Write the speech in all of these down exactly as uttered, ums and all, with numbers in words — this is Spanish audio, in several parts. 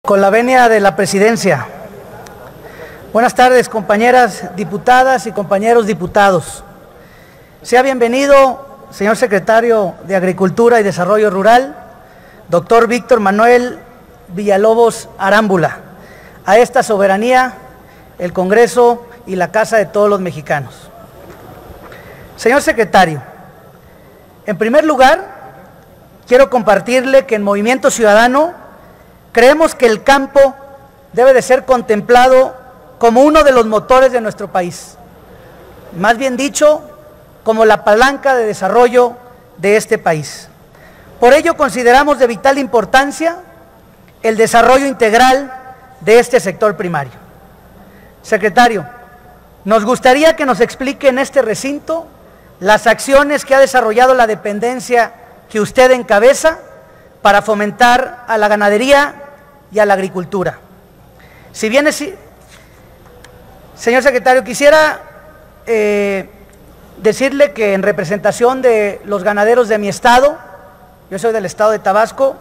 Con la venia de la presidencia. Buenas tardes, compañeras diputadas y compañeros diputados. Sea bienvenido, señor secretario de Agricultura y Desarrollo Rural, doctor Víctor Manuel Villalobos Arámbula, a esta soberanía, el Congreso y la Casa de todos los mexicanos. Señor secretario, en primer lugar, quiero compartirle que en Movimiento Ciudadano creemos que el campo debe de ser contemplado como uno de los motores de nuestro país, más bien dicho, como la palanca de desarrollo de este país. Por ello consideramos de vital importancia el desarrollo integral de este sector primario. Secretario, nos gustaría que nos explique en este recinto las acciones que ha desarrollado la dependencia que usted encabeza para fomentar a la ganadería y a la agricultura. Si bien es, señor secretario, quisiera eh, decirle que en representación de los ganaderos de mi estado, yo soy del estado de Tabasco,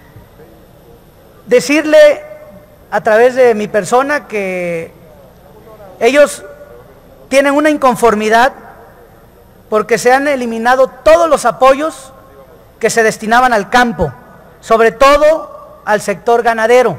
decirle a través de mi persona que ellos tienen una inconformidad porque se han eliminado todos los apoyos que se destinaban al campo, sobre todo al sector ganadero.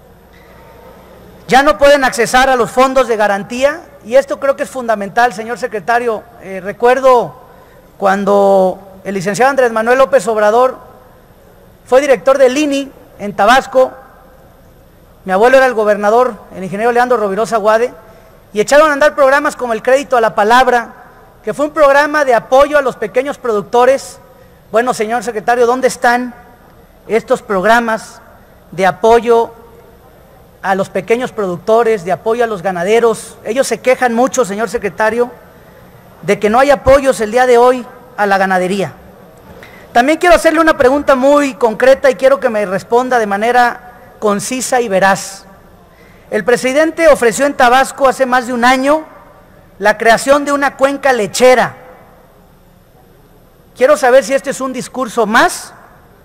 Ya no pueden accesar a los fondos de garantía y esto creo que es fundamental, señor secretario. Eh, recuerdo cuando el licenciado Andrés Manuel López Obrador fue director del I N I en Tabasco, mi abuelo era el gobernador, el ingeniero Leandro Rovirosa Guade, y echaron a andar programas como el Crédito a la Palabra, que fue un programa de apoyo a los pequeños productores. Bueno, señor secretario, ¿dónde están estos programas de apoyo a los pequeños productores, de apoyo a los ganaderos? Ellos se quejan mucho, señor secretario, de que no hay apoyos el día de hoy a la ganadería. También quiero hacerle una pregunta muy concreta y quiero que me responda de manera concisa y veraz. El presidente ofreció en Tabasco hace más de un año la creación de una cuenca lechera. Quiero saber si este es un discurso más.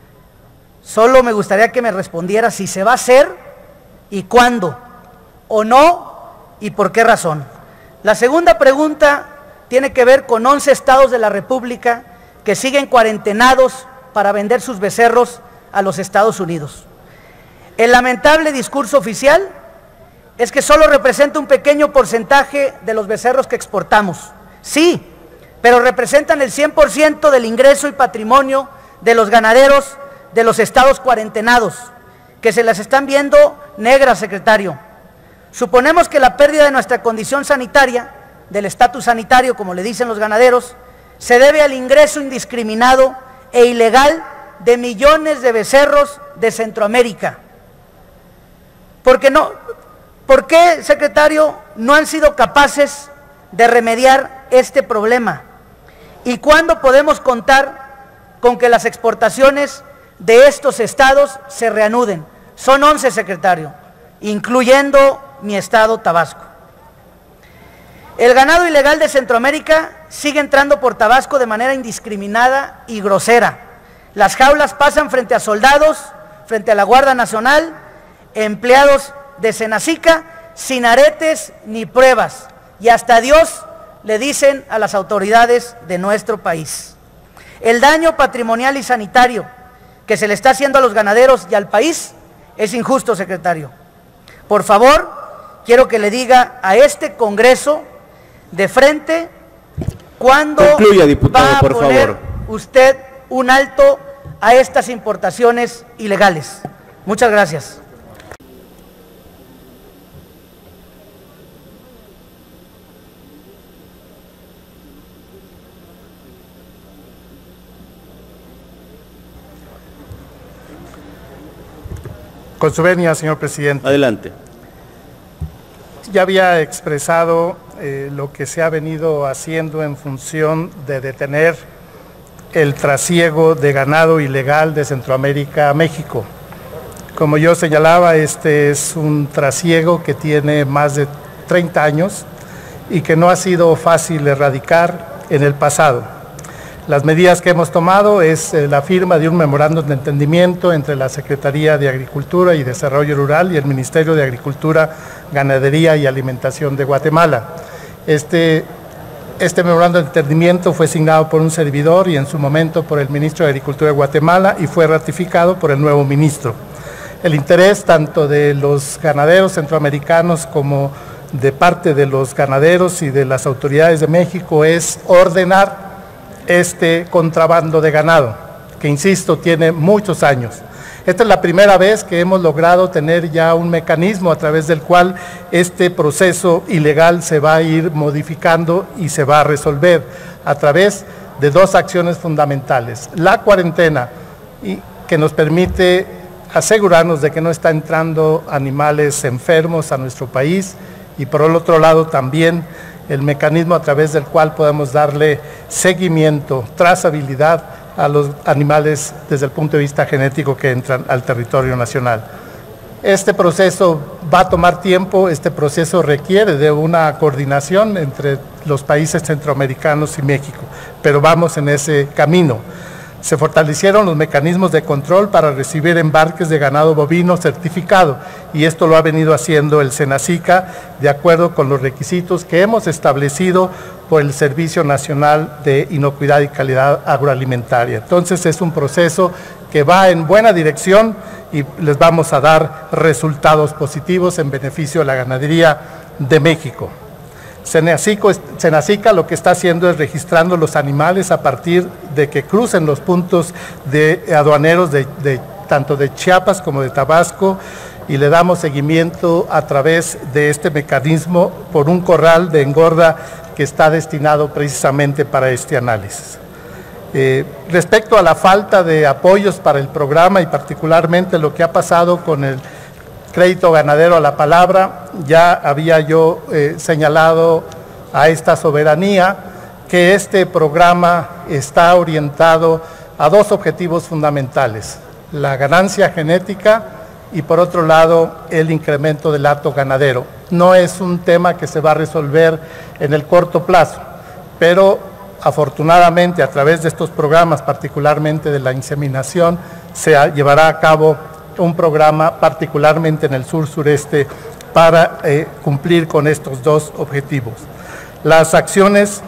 Solo me gustaría que me respondiera si se va a hacer y cuándo, o no, y por qué razón. La segunda pregunta tiene que ver con once estados de la República que siguen cuarentenados para vender sus becerros a los Estados Unidos. El lamentable discurso oficial es que solo representa un pequeño porcentaje de los becerros que exportamos. Sí, pero representan el cien por ciento del ingreso y patrimonio de los ganaderos de los estados cuarentenados, que se las están viendo negras, secretario. Suponemos que la pérdida de nuestra condición sanitaria, del estatus sanitario, como le dicen los ganaderos, se debe al ingreso indiscriminado e ilegal de millones de becerros de Centroamérica. Porque no, ¿por qué, secretario, no han sido capaces de remediar este problema? ¿Y cuándo podemos contar con que las exportaciones de estos estados se reanuden? Son once, secretario, incluyendo mi estado, Tabasco. El ganado ilegal de Centroamérica sigue entrando por Tabasco de manera indiscriminada y grosera. Las jaulas pasan frente a soldados, frente a la Guardia Nacional, empleados de Senacica, sin aretes ni pruebas, y hasta Dios le dicen a las autoridades de nuestro país. El daño patrimonial y sanitario que se le está haciendo a los ganaderos y al país es injusto, secretario. Por favor, quiero que le diga a este Congreso de frente cuándo Concluya, diputado, va a por poner favor. usted un alto a estas importaciones ilegales. Muchas gracias. Con su venia, señor presidente. Adelante. Ya había expresado eh, lo que se ha venido haciendo en función de detener el trasiego de ganado ilegal de Centroamérica a México. Como yo señalaba, este es un trasiego que tiene más de treinta años y que no ha sido fácil erradicar en el pasado. Las medidas que hemos tomado es eh, la firma de un memorándum de entendimiento entre la Secretaría de Agricultura y Desarrollo Rural y el Ministerio de Agricultura, Ganadería y Alimentación de Guatemala. Este, este memorándum de entendimiento fue signado por un servidor y en su momento por el Ministro de Agricultura de Guatemala y fue ratificado por el nuevo ministro. El interés tanto de los ganaderos centroamericanos como de parte de los ganaderos y de las autoridades de México es ordenar este contrabando de ganado, que insisto, tiene muchos años. Esta es la primera vez que hemos logrado tener ya un mecanismo a través del cual este proceso ilegal se va a ir modificando y se va a resolver a través de dos acciones fundamentales. La cuarentena, y que nos permite asegurarnos de que no está entrando animales enfermos a nuestro país, y por el otro lado también el mecanismo a través del cual podemos darle seguimiento, trazabilidad a los animales desde el punto de vista genético que entran al territorio nacional. Este proceso va a tomar tiempo, este proceso requiere de una coordinación entre los países centroamericanos y México, pero vamos en ese camino. Se fortalecieron los mecanismos de control para recibir embarques de ganado bovino certificado y esto lo ha venido haciendo el SENASICA de acuerdo con los requisitos que hemos establecido por el Servicio Nacional de Inocuidad y Calidad Agroalimentaria. Entonces es un proceso que va en buena dirección y les vamos a dar resultados positivos en beneficio de la ganadería de México. SENASICA lo que está haciendo es registrando los animales a partir de que crucen los puntos de aduaneros de, de, tanto de Chiapas como de Tabasco y le damos seguimiento a través de este mecanismo por un corral de engorda que está destinado precisamente para este análisis. Eh, respecto a la falta de apoyos para el programa y particularmente lo que ha pasado con el crédito ganadero a la palabra, ya había yo eh, señalado a esta soberanía que este programa está orientado a dos objetivos fundamentales, la ganancia genética y por otro lado el incremento del hato ganadero. No es un tema que se va a resolver en el corto plazo, pero afortunadamente a través de estos programas, particularmente de la inseminación, se llevará a cabo un programa particularmente en el sur-sureste para eh, cumplir con estos dos objetivos. Las acciones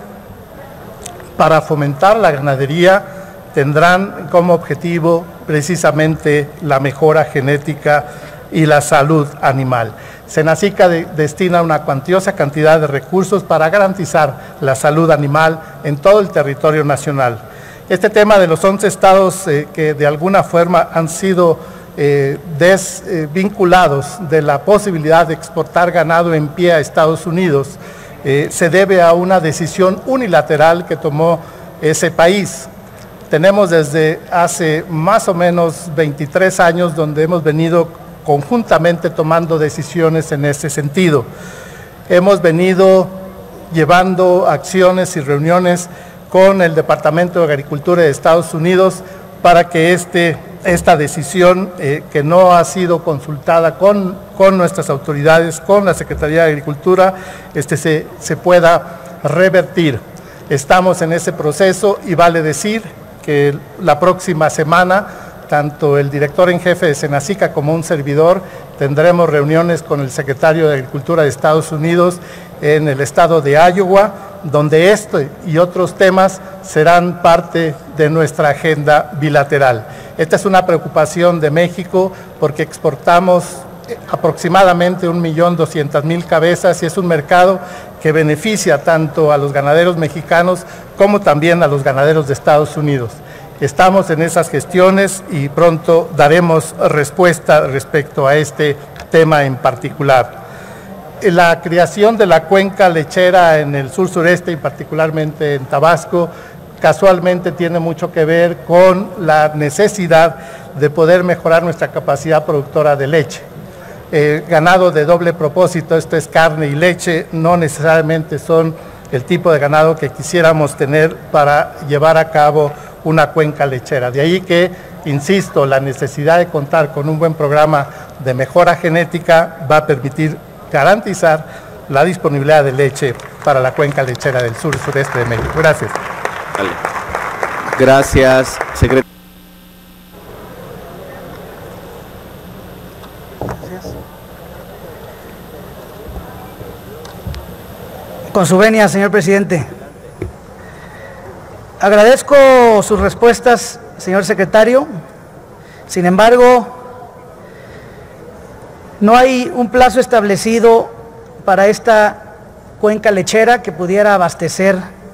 para fomentar la ganadería tendrán como objetivo precisamente la mejora genética y la salud animal. SENASICA de, destina una cuantiosa cantidad de recursos para garantizar la salud animal en todo el territorio nacional. Este tema de los once estados eh, que de alguna forma han sido Eh, desvinculados eh, de la posibilidad de exportar ganado en pie a Estados Unidos, eh, se debe a una decisión unilateral que tomó ese país. Tenemos desde hace más o menos veintitrés años donde hemos venido conjuntamente tomando decisiones en ese sentido. Hemos venido llevando acciones y reuniones con el Departamento de Agricultura de Estados Unidos para que este esta decisión eh, que no ha sido consultada con, con nuestras autoridades, con la Secretaría de Agricultura, este, se, se pueda revertir. Estamos en ese proceso y vale decir que la próxima semana, tanto el director en jefe de SENASICA como un servidor, tendremos reuniones con el secretario de Agricultura de Estados Unidos en el estado de Iowa, donde este y otros temas serán parte de nuestra agenda bilateral. Esta es una preocupación de México porque exportamos aproximadamente un millón doscientas mil cabezas y es un mercado que beneficia tanto a los ganaderos mexicanos como también a los ganaderos de Estados Unidos. Estamos en esas gestiones y pronto daremos respuesta respecto a este tema en particular. La creación de la cuenca lechera en el sur-sureste y particularmente en Tabasco casualmente tiene mucho que ver con la necesidad de poder mejorar nuestra capacidad productora de leche. Eh, ganado de doble propósito, esto es carne y leche, no necesariamente son el tipo de ganado que quisiéramos tener para llevar a cabo una cuenca lechera. De ahí que, insisto, la necesidad de contar con un buen programa de mejora genética va a permitir garantizar la disponibilidad de leche para la cuenca lechera del sur y sureste de México. Gracias. Dale. Gracias, secretario. Con su venia, señor presidente. Agradezco sus respuestas, señor secretario. Sin embargo, no hay un plazo establecido para esta cuenca lechera que pudiera abastecer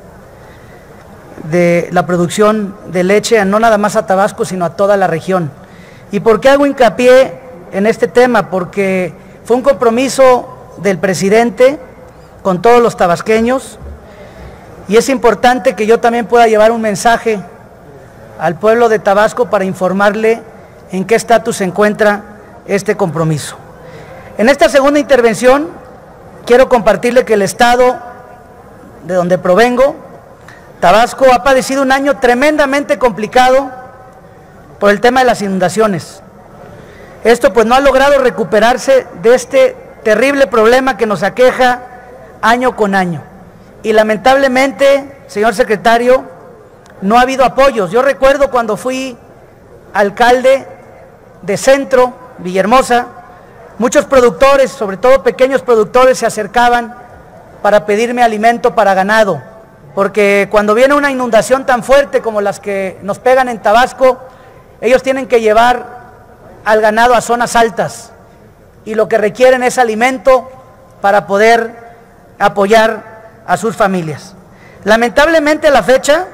de la producción de leche, no nada más a Tabasco, sino a toda la región. ¿Y por qué hago hincapié en este tema? Porque fue un compromiso del presidente con todos los tabasqueños, y es importante que yo también pueda llevar un mensaje al pueblo de Tabasco para informarle en qué estatus se encuentra este compromiso. En esta segunda intervención quiero compartirle que el estado de donde provengo, Tabasco, ha padecido un año tremendamente complicado por el tema de las inundaciones. Esto pues no ha logrado recuperarse de este terrible problema que nos aqueja año con año. Y lamentablemente, señor secretario, no ha habido apoyos. Yo recuerdo cuando fui alcalde de Centro, Villahermosa, muchos productores, sobre todo pequeños productores, se acercaban para pedirme alimento para ganado, porque cuando viene una inundación tan fuerte como las que nos pegan en Tabasco, ellos tienen que llevar al ganado a zonas altas, y lo que requieren es alimento para poder apoyar a sus familias. Lamentablemente a la fecha,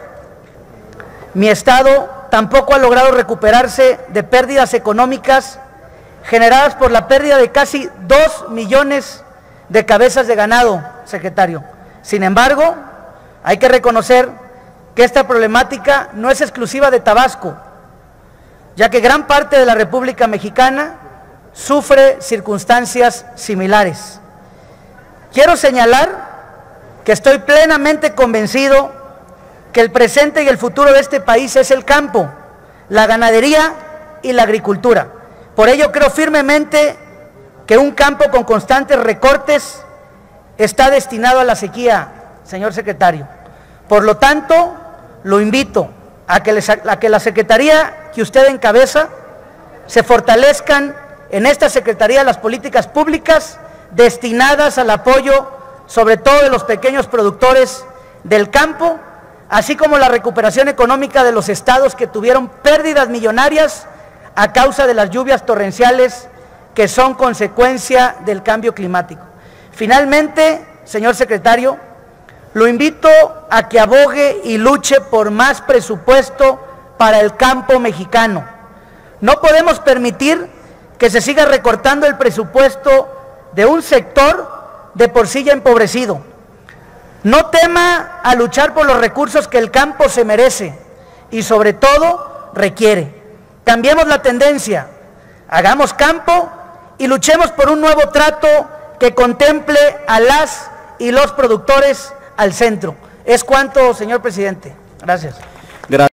mi estado tampoco ha logrado recuperarse de pérdidas económicas generadas por la pérdida de casi dos millones de cabezas de ganado, secretario. Sin embargo, hay que reconocer que esta problemática no es exclusiva de Tabasco, ya que gran parte de la República Mexicana sufre circunstancias similares. Quiero señalar que estoy plenamente convencido que el presente y el futuro de este país es el campo, la ganadería y la agricultura. Por ello creo firmemente que un campo con constantes recortes está destinado a la sequía, señor secretario. Por lo tanto, lo invito a que, les, a que la secretaría que usted encabeza se fortalezcan en esta secretaría las políticas públicas destinadas al apoyo, sobre todo de los pequeños productores del campo, así como la recuperación económica de los estados que tuvieron pérdidas millonarias a causa de las lluvias torrenciales que son consecuencia del cambio climático. Finalmente, señor secretario, lo invito a que abogue y luche por más presupuesto para el campo mexicano. No podemos permitir que se siga recortando el presupuesto de un sector de por sí ya empobrecido. No tema a luchar por los recursos que el campo se merece y sobre todo requiere. Cambiemos la tendencia, hagamos campo y luchemos por un nuevo trato que contemple a las y los productores al centro. Es cuanto, señor presidente. Gracias. Gracias.